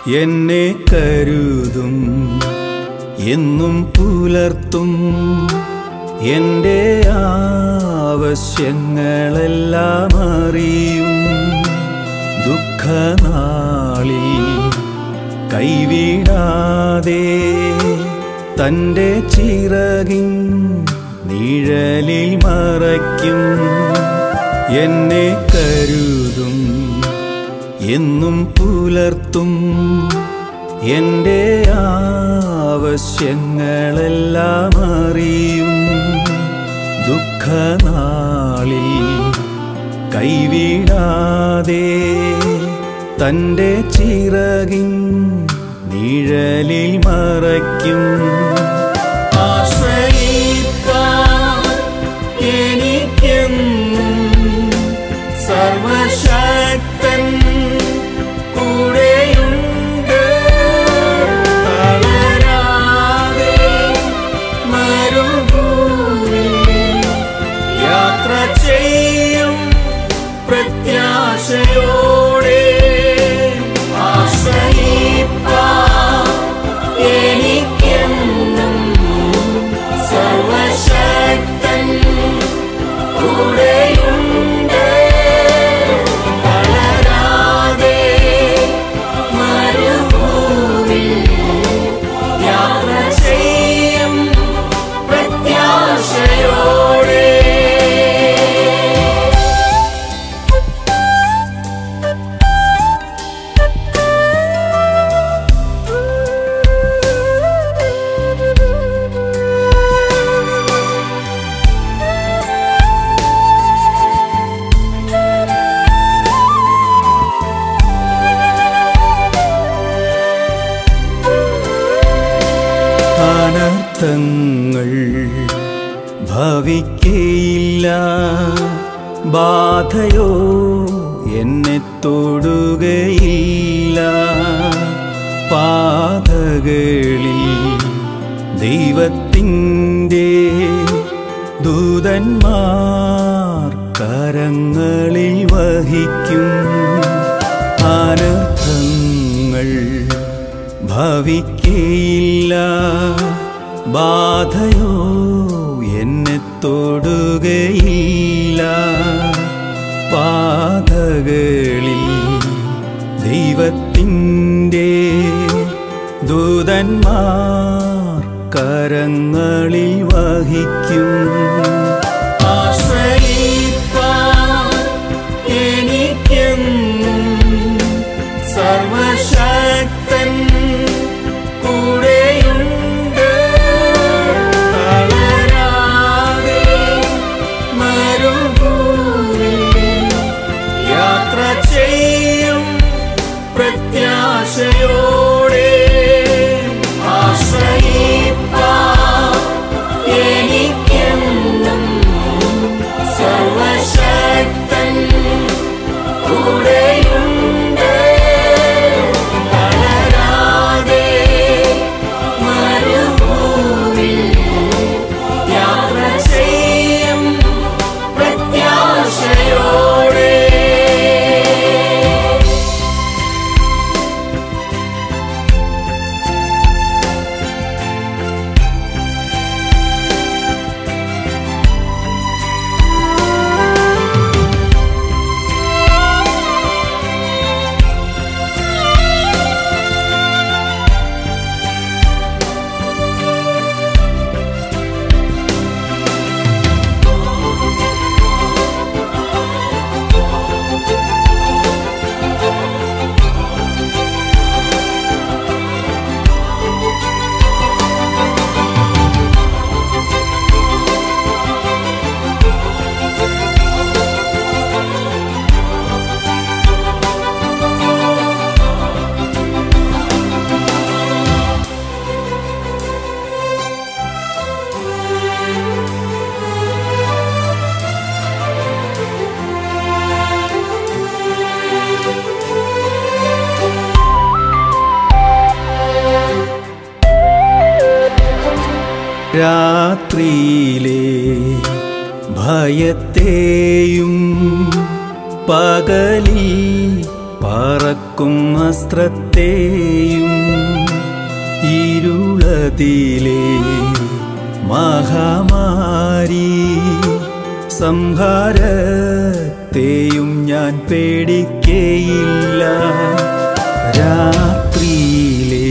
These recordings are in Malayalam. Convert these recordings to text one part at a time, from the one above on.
എന്നെ കരുതും എന്നും പുലർത്തും എൻ്റെ ആവശ്യങ്ങളെല്ലാം അറിയും ദുഃഖനാളിൽ കൈവിടാതെ തൻ്റെ ചിറകിൻ നിഴലിൽ മറയ്ക്കും എന്നെ കരുതും എന്നും പുലർത്തും എൻ്റെ ആവശ്യങ്ങളെല്ലാം അറിയും ദുഃഖനാളിൽ കൈവിടാതെ തൻ്റെ ചിറകിൻ നിഴലിൽ മറയ്ക്കും എനിക്കെന്നും സർവശക്തൻ കൂടെയുണ്ട് തളരാതെ മരുഭൂമിയിൽ യാത്ര ചെയ്യും പ്രത്യാശയോടെ ആശ്രയിപ്പാൻ എനിക്കെന്നും സർവശക്തൻ കൂടെയുണ്ട് തളരാതെ മരുഭൂമിയിൽ യാത്ര ചെയ്യും പ്രത്യാശയോടെ അനർത്ഥങ്ങൾ ഭവിക്കയില്ല ബാധയോ എന്നെ തൊടുകയില്ല പാതകളിൽ ദൈവത്തിൻ്റെ ദൂതന്മാർ കരങ്ങളിൽ വഹിക്കും അനർത്ഥങ്ങൾ ഭവിക്കയില്ല ബാധയോ എന്നെ തൊടുകയില്ല പാതകളിൽ ദൈവത്തിൻ്റെ ദൂതന്മാർ കരങ്ങളിൽ വഹിക്കും ആശ്രയിപ്പാൻ എനിക്കെന്നും സർവശക്തൻ കൂടെയുണ്ട് തളരാതെ മരുഭൂമിയിൽ യാത്ര ചെയ്യും പ്രത്യാശയോടെ ആശ്രയിപ്പാൻ എനിക്കെന്നും സർവശക്തൻ കൂടെയുണ്ട് തളരാതെ മരുഭൂമിയിൽ യാത്ര ചെയ്യും പ്രത്യാശയോടെ രാത്രിയിലെ ഭയത്തെയും പകലിൽ പറക്കും അസ്ത്രത്തെയും ഇരുളതിലെ മഹാമാരി സംഹാരത്തെയും ഞാൻ പേടിക്കയില്ല. രാത്രിയിലെ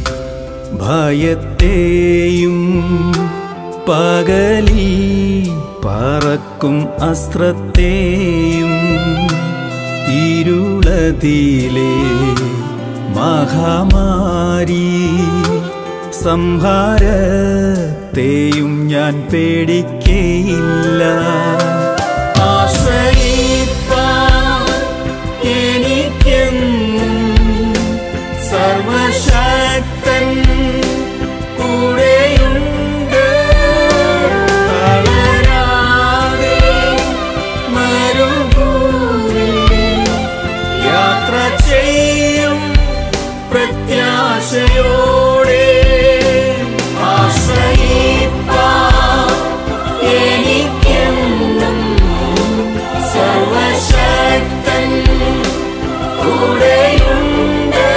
ഭയത്തെയും പകലിൽ പറക്കും അസ്ത്രത്തെയും ഇരുളതിലെ മഹാമാരി സംഹാരത്തെയും ഞാൻ പേടിക്കയില്ല. ആശ്രയിപ്പാൻ എനിക്കെന്നും സർവശക്തൻ കൂടെയുണ്ട്. തളരാതെ മരുഭൂമിയിൽ യാത്ര ചെയ്യും പ്രത്യാശയോടെ. ആശ്രയിപ്പാൻ എനിക്കെന്നും സർവശക്തൻ കൂടെയുണ്ട്.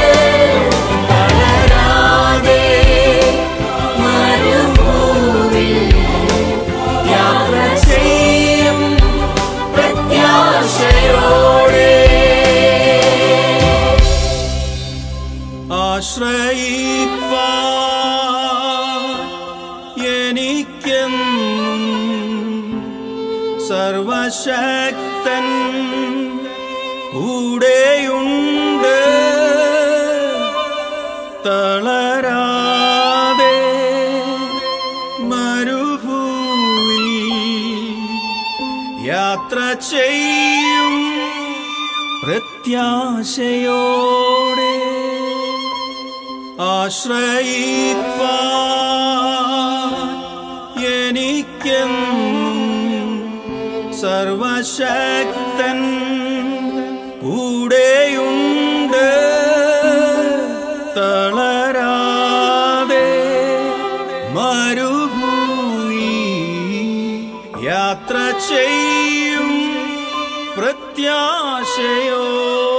തളരാതെ മരുഭൂമിയിൽ യാത്ര ചെയ്യും പ്രത്യാശയോടെ. ആശ്രയിപ്പാൻ എനിക്കെന്നും സർവശക്തൻ കൂടെയുണ്ട്. തളരാതെ മരുഭൂമിയിൽ യാത്ര ചെയ്യും പ്രത്യാശയോടെ. ആശ്രയിപ്പാൻ എനിക്കെന്നും സർവശക്തൻ കൂടെയുണ്ട്. തളരാതെ മരുഭൂമിയിൽ യാത്ര ചെയ്യും പ്രത്യാശയോ.